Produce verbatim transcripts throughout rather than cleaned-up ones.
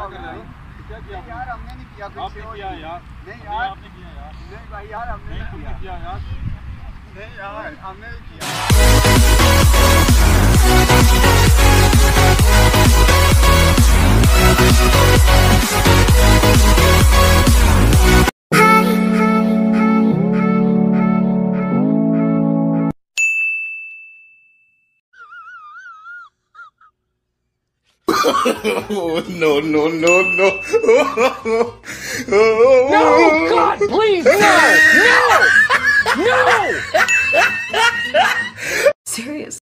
क्या कर रहे हो? क्या किया यार? हमने नहीं किया कुछ। आपने किया यार। नहीं यार, आपने किया यार। नहीं भाई यार, हमने नहीं तुमने किया यार। नहीं यार, हमने नहीं किया। Oh, no, no, no, no. No, God, please, no! No! No! Serious.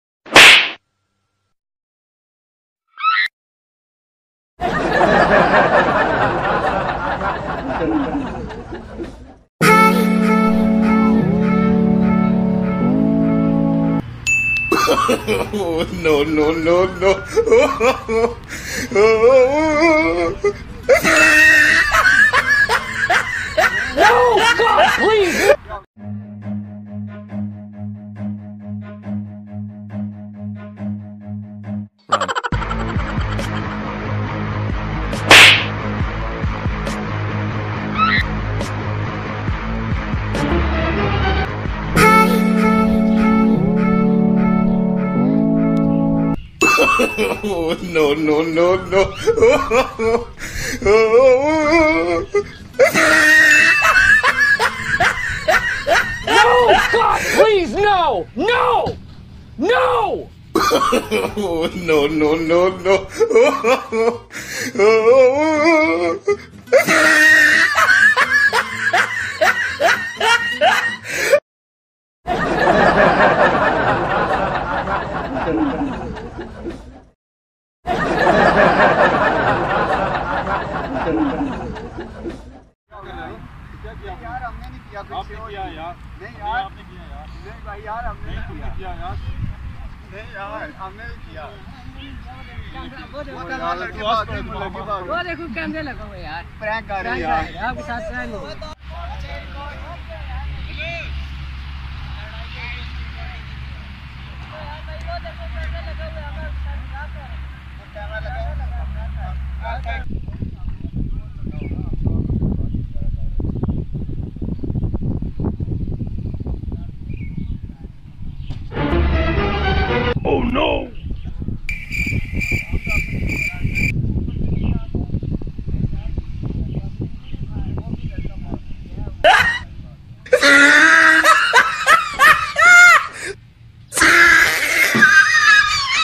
Oh, no, no, no, no. No, God, please! Oh, no, no, no, no. No, God, please, no! No! No! Oh, no, no, no, no. क्या किया यार हमने नहीं किया कुछ। आपने किया यार। नहीं यार, आपने किया यार। नहीं भाई यार, हमने नहीं तुमने किया। किया यार। नहीं यार, हमने नहीं किया। वो देखो वो यार लड़के भाग रहे हैं, लड़के भाग रहे वो देखो कैमरे लगा हुआ है यार। हैं। प्रैंक कर रहे हैं प्रैंक यार। है, आपके साथ प्रैंक हो। Oh no!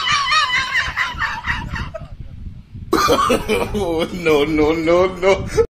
Oh, no, no, no, no.